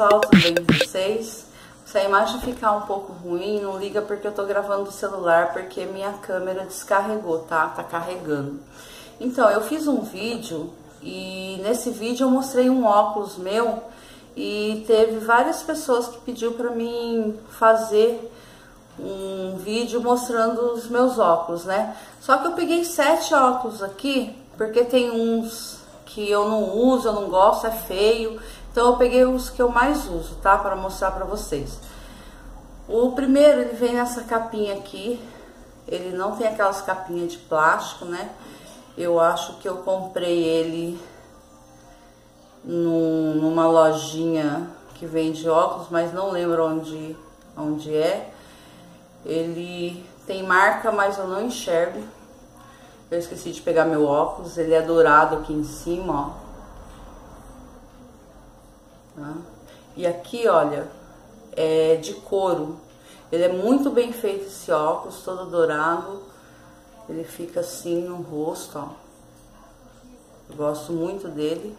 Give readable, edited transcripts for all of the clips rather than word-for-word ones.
pessoal, tudo bem com vocês? Se a imagem ficar um pouco ruim, não liga porque eu tô gravando do celular, porque minha câmera descarregou, tá? Tá carregando. Então, eu fiz um vídeo e nesse vídeo eu mostrei um óculos meu e teve várias pessoas que pediu pra mim fazer um vídeo mostrando os meus óculos, né? Só que eu peguei 7 óculos aqui, porque tem uns que eu não uso, eu não gosto, é feio. Então eu peguei os que eu mais uso, tá? Para mostrar pra vocês. O primeiro, ele vem nessa capinha aqui. Ele não tem aquelas capinhas de plástico, né? Eu acho que eu comprei ele numa lojinha que vende óculos, mas não lembro onde é. Ele tem marca, mas eu não enxergo. Eu esqueci de pegar meu óculos. Ele é dourado aqui em cima, ó. Tá? E aqui, olha, é de couro. Ele é muito bem feito esse óculos, todo dourado. Ele fica assim no rosto, ó. Eu gosto muito dele.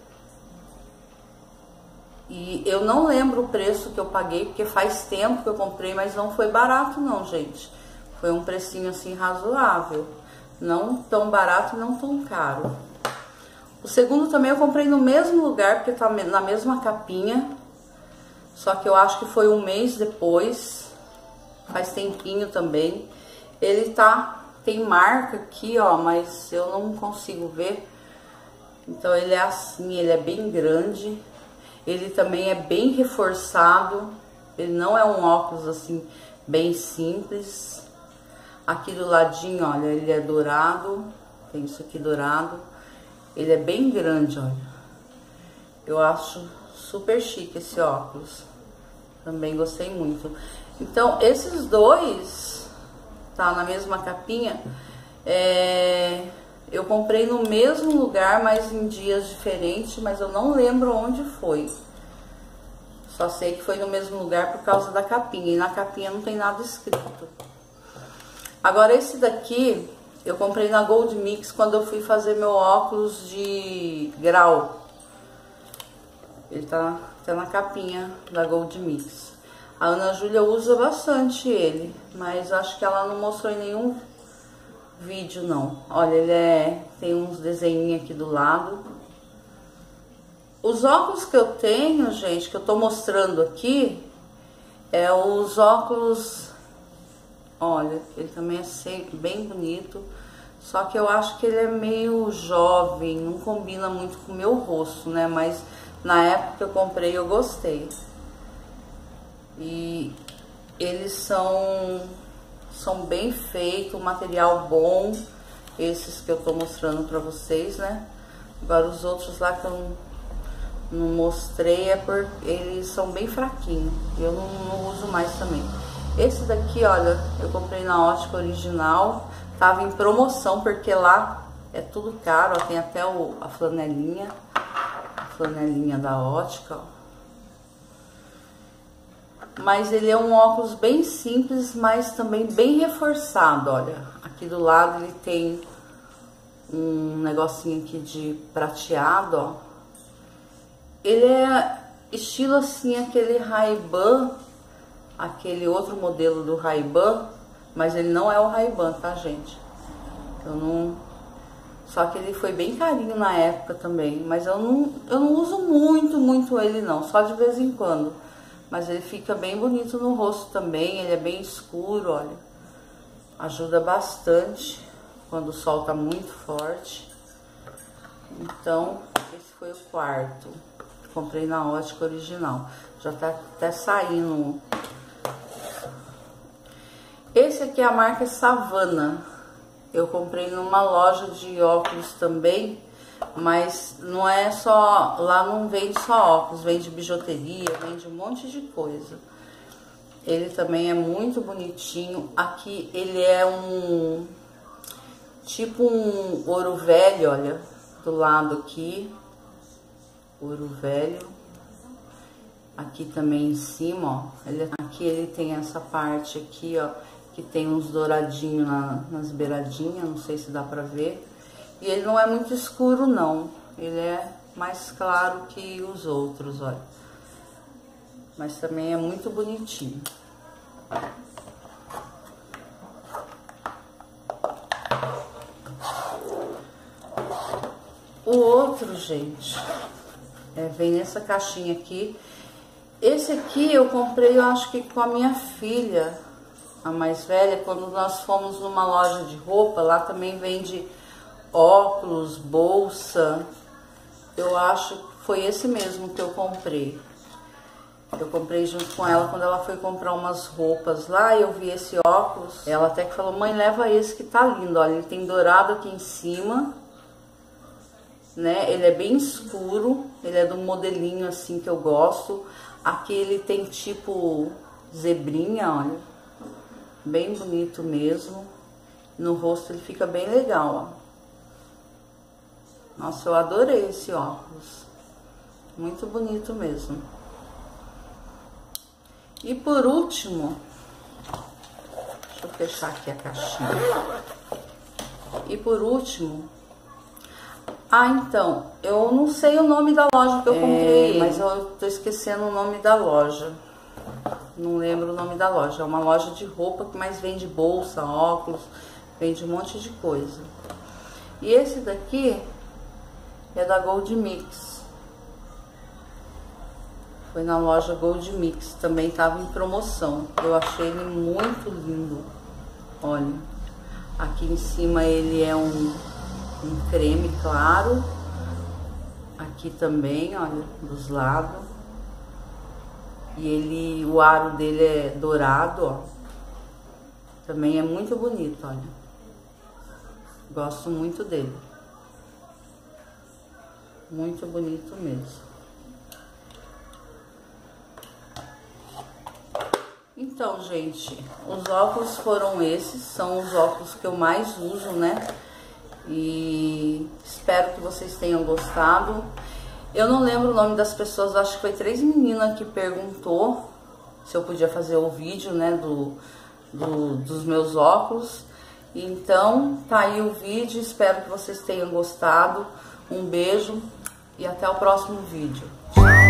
E eu não lembro o preço que eu paguei, porque faz tempo que eu comprei, mas não foi barato não, gente. Foi um precinho assim razoável. Não tão barato e não tão caro. O segundo também eu comprei no mesmo lugar, porque tá na mesma capinha. Só que eu acho que foi um mês depois. Faz tempinho também. Ele tem marca aqui, ó, mas eu não consigo ver. Então ele é assim, ele é bem grande. Ele também é bem reforçado. Ele não é um óculos assim, bem simples. Aqui do ladinho, olha, ele é dourado. Tem isso aqui dourado. Ele é bem grande, olha. Eu acho super chique esse óculos. Também gostei muito. Então, esses dois, tá na mesma capinha. Eu comprei no mesmo lugar, mas em dias diferentes, mas eu não lembro onde foi. Só sei que foi no mesmo lugar por causa da capinha. E na capinha não tem nada escrito. Agora, esse daqui eu comprei na Gold Mix quando eu fui fazer meu óculos de grau. Ele tá na capinha da Gold Mix. A Ana Júlia usa bastante ele, mas acho que ela não mostrou em nenhum vídeo não. Olha, ele tem uns desenhinhos aqui do lado. Os óculos que eu tenho, gente, que eu tô mostrando aqui, é os óculos. Olha, ele também é sempre bem bonito. Só que eu acho que ele é meio jovem, não combina muito com o meu rosto, né? Mas na época que eu comprei eu gostei. E eles são bem feitos, um material bom. Esses que eu tô mostrando pra vocês, né? Agora os outros lá que eu não mostrei é porque eles são bem fraquinhos. Eu não uso mais também. Esse daqui, olha, eu comprei na Ótica Original. Tava em promoção, porque lá é tudo caro, ó, tem até a flanelinha da Ótica, ó. Mas ele é um óculos bem simples, mas também bem reforçado, olha. Aqui do lado ele tem um negocinho aqui de prateado, ó. Ele é estilo assim, aquele Ray-Ban, aquele outro modelo do Ray-Ban. Mas ele não é o Ray-Ban, tá, gente? Eu não... Só que ele foi bem carinho na época também. Mas eu não uso muito ele, não. Só de vez em quando. Mas ele fica bem bonito no rosto também. Ele é bem escuro, olha. Ajuda bastante quando o sol tá muito forte. Então, esse foi o quarto. Comprei na Ótica Original. Já tá até saindo... Esse aqui é a marca Savana. Eu comprei numa loja de óculos também, mas não é só... Lá não vende só óculos, vende bijuteria, vende um monte de coisa. Ele também é muito bonitinho. Aqui ele é tipo um ouro velho, olha, do lado aqui. Ouro velho. Aqui também em cima, ó. Aqui ele tem essa parte aqui, ó, que tem uns douradinhos nas beiradinhas, não sei se dá pra ver. E ele não é muito escuro, não. Ele é mais claro que os outros, olha. mas também é muito bonitinho. O outro, gente, vem nessa caixinha aqui. Esse aqui eu comprei, eu acho que com a minha filha, a mais velha, quando nós fomos numa loja de roupa. Lá também vende óculos, bolsa. Eu acho que foi esse mesmo que eu comprei. Eu comprei junto com ela quando ela foi comprar umas roupas lá, e eu vi esse óculos. Ela até que falou: mãe, leva esse que tá lindo, olha, ele tem dourado aqui em cima, né? Ele é bem escuro, ele é de um modelinho assim que eu gosto. Aqui ele tem tipo zebrinha, olha, bem bonito mesmo. No rosto ele fica bem legal, ó. Nossa, eu adorei esse óculos, muito bonito mesmo. E por último, deixa eu fechar aqui a caixinha. E por último, então, eu não sei o nome da loja que eu comprei, mas eu tô esquecendo o nome da loja. Não lembro o nome da loja. É uma loja de roupa que mais vende bolsa, óculos, vende um monte de coisa. E esse daqui é da Gold Mix. Foi na loja Gold Mix, também tava em promoção. Eu achei ele muito lindo. Olha, aqui em cima ele é um creme claro. Aqui também, olha, dos lados. E o aro dele é dourado, ó. Também é muito bonito, olha. Gosto muito dele. Muito bonito mesmo. Então, gente, os óculos foram esses, são os óculos que eu mais uso, né? E espero que vocês tenham gostado. Eu não lembro o nome das pessoas, acho que foi 3 meninas que perguntou se eu podia fazer o vídeo, né, dos meus óculos. Então, tá aí o vídeo, espero que vocês tenham gostado. Um beijo e até o próximo vídeo. Tchau!